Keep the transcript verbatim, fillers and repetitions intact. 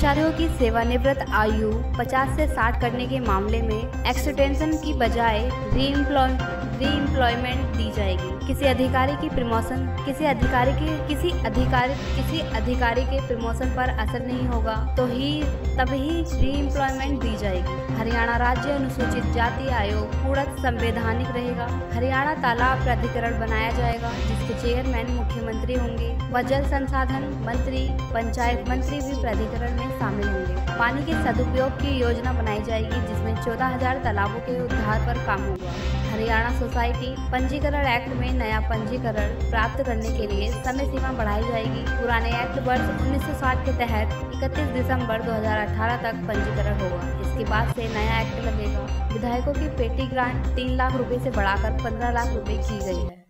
कर्मचारियों की सेवानिवृत्त आयु पचास से साठ करने के मामले में एक्सटेंशन की बजाय रीएम्प्लॉय रीएम्प्लॉयमेंट दी जाएगी। किसी अधिकारी की प्रमोशन किसी अधिकारी के किसी अधिकारी किसी अधिकारी के प्रमोशन पर असर नहीं होगा तो ही तभी रीएम्प्लॉयमेंट दी जाएगी। हरियाणा राज्य अनुसूचित जाति आयोग पूर्ण संवैधानिक रहेगा। हरियाणा तालाब प्राधिकरण बनाया जाएगा जिसके चेयरमैन मुख्यमंत्री होंगे व जल संसाधन मंत्री पंचायत मंत्री भी प्राधिकरण में शामिल होंगे। पानी के सदुपयोग की योजना बनाई जाएगी जिसमें चौदह हजार तालाबों के उद्धार पर काम होगा। हरियाणा सोसाइटी पंजीकरण एक्ट में नया पंजीकरण प्राप्त करने के लिए समय सीमा बढ़ाई जाएगी। पुराने एक्ट वर्ष उन्नीस सौ साठ के तहत इकतीस दिसंबर दो हज़ार अठारह तक पंजीकरण होगा। इसके बाद से नया एक्ट लगेगा। विधायकों की पेटी ग्रांट तीन लाख रुपए से बढ़ाकर पंद्रह लाख रुपए की गई है।